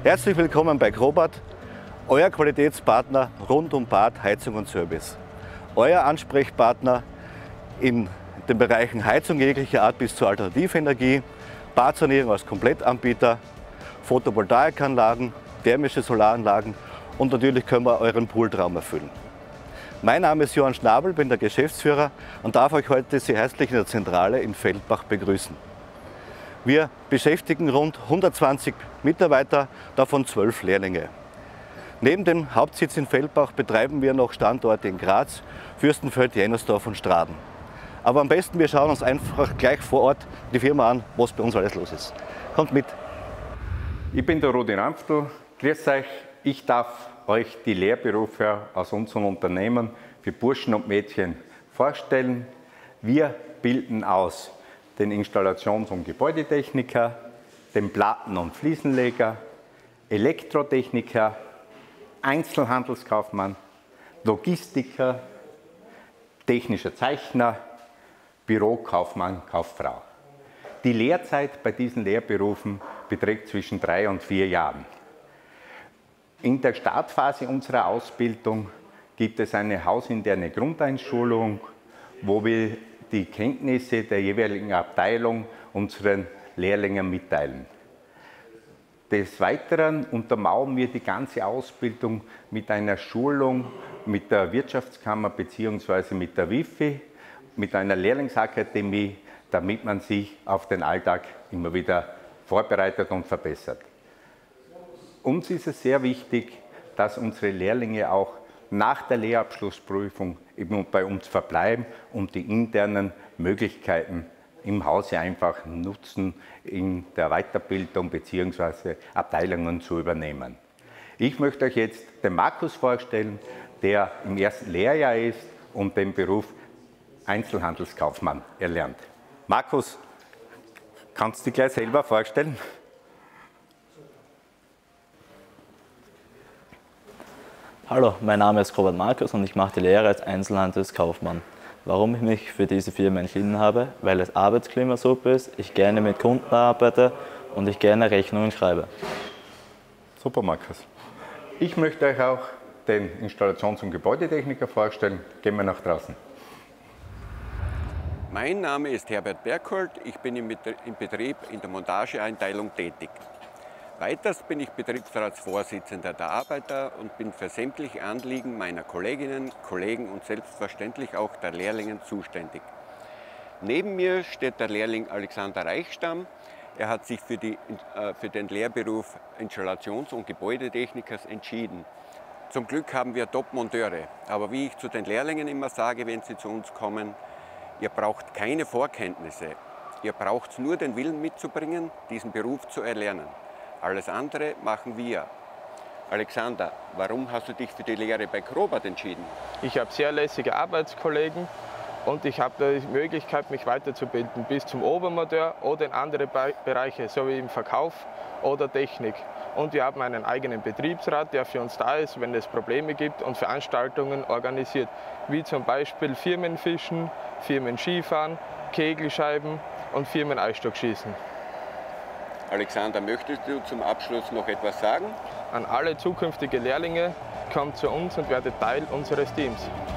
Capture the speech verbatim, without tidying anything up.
Herzlich willkommen bei Grobart, euer Qualitätspartner rund um Bad, Heizung und Service. Euer Ansprechpartner in den Bereichen Heizung jeglicher Art bis zur Alternativenergie, Badsanierung als Komplettanbieter, Photovoltaikanlagen, thermische Solaranlagen und natürlich können wir euren Pooltraum erfüllen. Mein Name ist Johann Schnabel, bin der Geschäftsführer und darf euch heute sehr herzlich in der Zentrale in Feldbach begrüßen. Wir beschäftigen rund hundertzwanzig Mitarbeiter, davon zwölf Lehrlinge. Neben dem Hauptsitz in Feldbach betreiben wir noch Standorte in Graz, Fürstenfeld, Jennersdorf und Straden. Aber am besten, wir schauen uns einfach gleich vor Ort die Firma an, was bei uns alles los ist. Kommt mit! Ich bin der Rudi Rampftl. Grüß euch, ich darf euch die Lehrberufe aus unserem Unternehmen für Burschen und Mädchen vorstellen. Wir bilden aus den Installations- und Gebäudetechniker, den Platten- und Fliesenleger, Elektrotechniker, Einzelhandelskaufmann, Logistiker, technischer Zeichner, Bürokaufmann, Kauffrau. Die Lehrzeit bei diesen Lehrberufen beträgt zwischen drei und vier Jahren. In der Startphase unserer Ausbildung gibt es eine hausinterne Grundeinschulung, wo wir die Kenntnisse der jeweiligen Abteilung unseren Lehrlingen mitteilen. Des Weiteren untermauern wir die ganze Ausbildung mit einer Schulung mit der Wirtschaftskammer bzw. mit der W I F I, mit einer Lehrlingsakademie, damit man sich auf den Alltag immer wieder vorbereitet und verbessert. Uns ist es sehr wichtig, dass unsere Lehrlinge auch nach der Lehrabschlussprüfung eben bei uns verbleiben und die internen Möglichkeiten im Hause einfach nutzen, in der Weiterbildung bzw. Abteilungen zu übernehmen. Ich möchte euch jetzt den Markus vorstellen, der im ersten Lehrjahr ist und den Beruf Einzelhandelskaufmann erlernt. Markus, kannst du dich gleich selber vorstellen? Hallo, mein Name ist Robert Markus und ich mache die Lehre als Einzelhandelskaufmann. Warum ich mich für diese Firma entschieden habe? Weil das Arbeitsklima super ist, ich gerne mit Kunden arbeite und ich gerne Rechnungen schreibe. Super, Markus. Ich möchte euch auch den Installations- und Gebäudetechniker vorstellen. Gehen wir nach draußen. Mein Name ist Herbert Berghold, ich bin im Betrieb in der Montageeinteilung tätig. Weiters bin ich Betriebsratsvorsitzender der Arbeiter und bin für sämtliche Anliegen meiner Kolleginnen, Kollegen und selbstverständlich auch der Lehrlingen zuständig. Neben mir steht der Lehrling Alexander Reichstamm. Er hat sich für, die, für den Lehrberuf Installations- und Gebäudetechnikers entschieden. Zum Glück haben wir Top-Monteure, aber wie ich zu den Lehrlingen immer sage, wenn sie zu uns kommen, ihr braucht keine Vorkenntnisse, ihr braucht nur den Willen mitzubringen, diesen Beruf zu erlernen. Alles andere machen wir. Alexander, warum hast du dich für die Lehre bei Grobart entschieden? Ich habe sehr lässige Arbeitskollegen und ich habe die Möglichkeit, mich weiterzubilden bis zum Obermonteur oder in andere Bereiche, so wie im Verkauf oder Technik. Und wir haben einen eigenen Betriebsrat, der für uns da ist, wenn es Probleme gibt und Veranstaltungen organisiert, wie zum Beispiel Firmenfischen, Firmenskifahren, Kegelscheiben und Firmen-Eisstockschießen. Alexander, möchtest du zum Abschluss noch etwas sagen? An alle zukünftigen Lehrlinge, kommt zu uns und werdet Teil unseres Teams.